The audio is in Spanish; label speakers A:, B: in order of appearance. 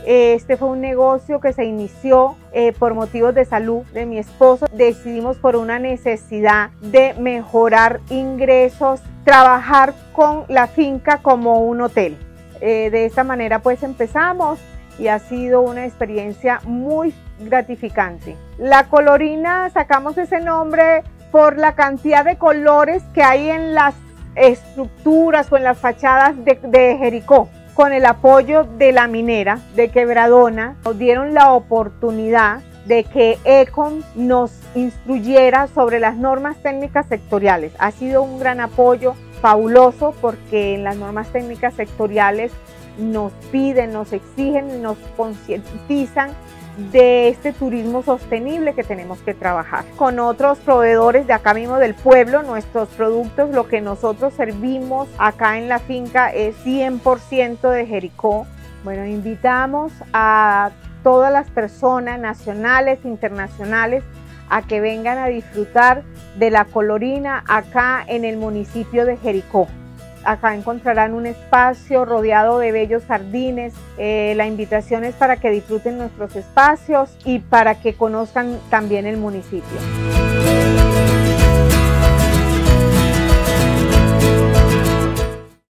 A: Este fue un negocio que se inició por motivos de salud de mi esposo. Decidimos por una necesidad de mejorar ingresos, trabajar con la finca como un hotel. De esta manera pues empezamos y ha sido una experiencia muy gratificante. La Colorina, sacamos ese nombre por la cantidad de colores que hay en las estructuras o en las fachadas de Jericó. Con el apoyo de la minera de Quebradona, nos dieron la oportunidad de que ECOM nos instruyera sobre las normas técnicas sectoriales. Ha sido un gran apoyo, fabuloso, porque en las normas técnicas sectoriales nos piden, nos exigen, nos concientizan de este turismo sostenible que tenemos que trabajar. Con otros proveedores de acá mismo del pueblo, nuestros productos, lo que nosotros servimos acá en la finca es 100% de Jericó. Bueno, invitamos a todas las personas nacionales e internacionales a que vengan a disfrutar de la Colorina acá en el municipio de Jericó. Acá encontrarán un espacio rodeado de bellos jardines. La invitación es para que disfruten nuestros espacios y para que conozcan también el municipio.